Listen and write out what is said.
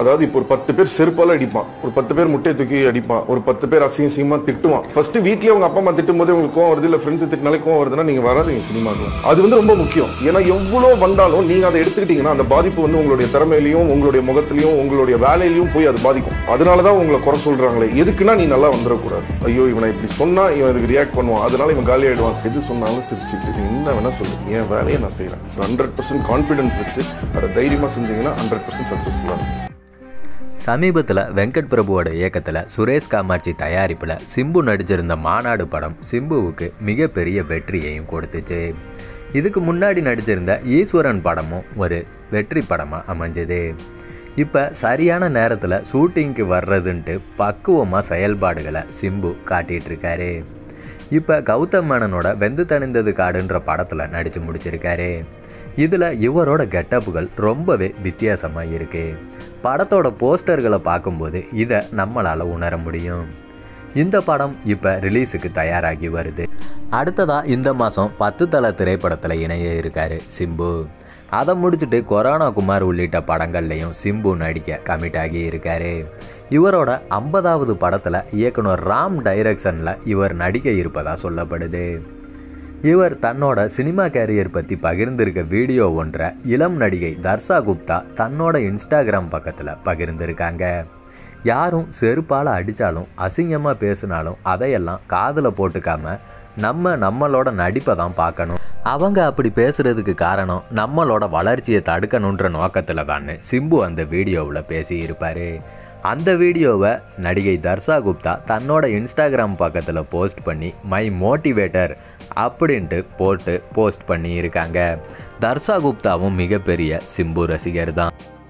அதாவது இப்போ ஒரு 10 பேர் செருப்பால அடிப்பான், ஒரு 10 பேர் முட்டையை தூக்கி அடிப்பான், ஒரு 10 பேர் அசிங்கமா திட்டுவான். ஃபர்ஸ்ட் வீட்லயே உங்க அப்பா அம்மா திட்டும் போது உங்களுக்கு கோவம் வருது, இல்ல ஃப்ரெண்ட்ஸ் திட்டினாலே கோவம் வருதுன்னா நீங்க வராதீங்க சினிமாக்கு. அது வந்து ரொம்ப முக்கியம். ஏன்னா எவ்வளவு வந்தாலும் நீங்க அதை எடுத்துக்கிட்டீங்கன்னா அந்த பாதிப்பு வந்து உங்களுடைய திறமையிலையும் உங்களுடைய முகத்திலையும் உங்களுடைய வேலையிலையும் போய் அது பாதிக்கும். அதனாலதான் உங்களை குறை சொல்றாங்களே. எதுக்குன்னா நீ நல்லா வந்துடக்கூடாது, ஐயோ இவனை இப்படி சொன்னா இவன் இதுக்கு ரியாக்ட் பண்ணுவான், அதனால இவன் காலி ஆயிடுவான். எது சொன்னாலும் சிரிச்சுட்டு என்ன வேணா சொல்லு, என் வேலையை நான் செய்யறேன். 100% கான்ஃபிடன்ஸ் வச்சு அதை தைரியமா செஞ்சீங்கன்னா 100% சக்சஸ்ஃபுல்லா இருக்கும். சமீபத்தில் வெங்கட் பிரபுவோட இயக்கத்தில் சுரேஷ் காமாட்சி தயாரிப்பில் சிம்பு நடிச்சிருந்த மாநாடு படம் சிம்புவுக்கு மிகப்பெரிய வெற்றியையும் கொடுத்துச்சு. இதுக்கு முன்னாடி நடிச்சிருந்த ஈஸ்வரன் படமும் ஒரு வெற்றி படமாக அமைஞ்சது. இப்போ சரியான நேரத்தில் ஷூட்டிங்க்கு வர்றதுன்ட்டு பக்குவமாக செயல்பாடுகளை சிம்பு காட்டிகிட்ருக்காரு. இப்போ கௌதம் மேனனோட வெந்து தணிந்தது காடுன்ற படத்தில் நடித்து முடிச்சிருக்காரு. இதில் இவரோட கெட்டப்புகள் ரொம்பவே வித்தியாசமாக இருக்குது. படத்தோட போஸ்டர்களை பார்க்கும்போது இதை நம்மளால் உணர முடியும். இந்த படம் இப்போ ரிலீஸுக்கு தயாராகி வருது. அடுத்ததாக இந்த மாதம் 10 தல திரைப்படத்தில் இணைய இருக்கார் சிம்பு. அதை முடிச்சுட்டு கொரோனா குமார் உள்ளிட்ட படங்கள்லையும் சிம்பு நடிக்க கமிட் ஆகி இருக்காரு. இவரோட 50வது படத்தில் இயக்குனர் ராம் டைரக்ஷனில் இவர் நடிக்க இருப்பதாக சொல்லப்படுது. இவர் தன்னோட சினிமா கேரியர் பற்றி பகிர்ந்திருக்க வீடியோ ஒன்றை இளம் நடிகை தர்ஷா குப்தா தன்னோட இன்ஸ்டாகிராம் பக்கத்தில் பகிர்ந்திருக்காங்க. யாரும் செருப்பால் அடித்தாலும் அசிங்கமாக பேசினாலும் அதையெல்லாம் காதில் போட்டுக்காம நம்மளோட நடிப்பை தான் பார்க்கணும். அவங்க அப்படி பேசுகிறதுக்கு காரணம் நம்மளோட வளர்ச்சியை தடுக்கணுன்ற நோக்கத்தில் தான் சிம்பு அந்த வீடியோவில் பேசியிருப்பார். அந்த வீடியோவை நடிகை தர்ஷா குப்தா தன்னோட இன்ஸ்டாகிராம் பக்கத்தில் போஸ்ட் பண்ணி மை மோட்டிவேட்டர் அப்படின்ட்டு போஸ்ட் பண்ணியிருக்காங்க. தர்ஷா குப்தாவும் மிகப்பெரிய சிம்பு ரசிகர் தான்.